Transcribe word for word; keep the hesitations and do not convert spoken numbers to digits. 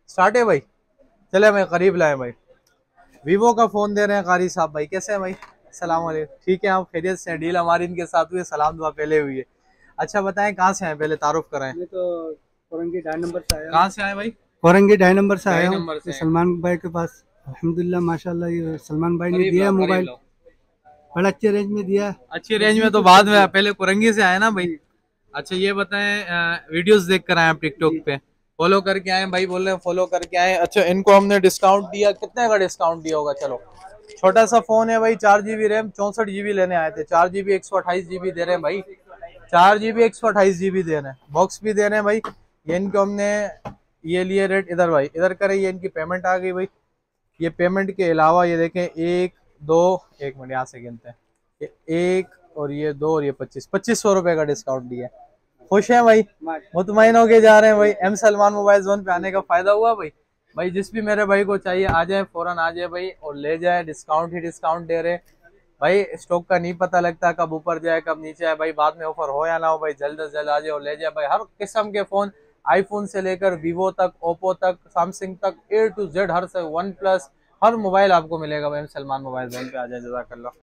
Start है भाई। चले भाई करीब लाए भाई। वीवो का फोन दे रहे हैं कारी साहब भाई, कैसे हैं भाई? सलाम वालेकुम, ठीक है आप खैरियत से हैं? डील हमारी इनके साथ हुई है, सलाम दुआ पहले हुई है। अच्छा बताएं कहाँ से हैं, पहले तारुफ कराएं। मैं तो औरंगी ढाई नंबर से आया हूँ। कहाँ से आए भाई? औरंगी ढाई नंबर से ढाई आया हूँ, नंबर से ये हैं। सलमान भाई के पास। अल्हम्दुलिल्लाह माशाल्लाह, ये सलमान भाई ने करीब दिया लाओ है करीब मोबाइल, लाओ। बड़ा अच्छे रेंज में दिया है। अच्छी रेंज में तो बाद में, पहले कुरंगी से आए ना भाई। अच्छा ये बताएं, वीडियोस देख कर आए आप टिकटॉक जी। पे? फॉलो करके आए भाई, बोल रहे हैं फॉलो करके आए। अच्छा इनको हमने डिस्काउंट दिया, कितने का डिस्काउंट दिया होगा? चलो छोटा सा फोन है भाई, चार जीबी रैम, चौसठ जीबी लेने आए थे। चार जीबी एक सौ अट्ठाईस जीबी दे रहे हैं भाई। चार जीबी एक सौ अट्ठाईस जीबी दे रहे हैं, बॉक्स भी दे रहे हैं भाई। ये इनको हमने ये लिए रेट, इधर भाई इधर करें, ये इनकी पेमेंट आ गई भाई। ये पेमेंट के अलावा ये देखें, एक दो, एक मिनट यहाँ से गिनते हैं। ये एक और ये दो और ये पच्चीस, पच्चीस सौ रुपए का डिस्काउंट दिया है। खुश हैं भाई? मुतमईन होके जा रहे हैं भाई। एम सलमान मोबाइल जोन पे आने का फायदा हुआ भाई। भाई जिस भी मेरे भाई को चाहिए आ जाए, फौरन आ जाए भाई और ले जाए। डिस्काउंट ही डिस्काउंट दे रहे भाई। स्टॉक का नहीं पता लगता कब ऊपर जाए कब नीचे आए भाई, बाद में ऑफर हो या ना हो भाई, जल्द से जल्द आ जाए और ले जाए भाई। हर किस्म के फोन, आईफोन से लेकर वीवो तक, ओप्पो तक, सैमसंग तक, ए टू जेड हर से वन प्लस हर मोबाइल आपको मिलेगा भाई। सलमान मोबाइल जोन पे आ जाए। जज़ाकल्लाह।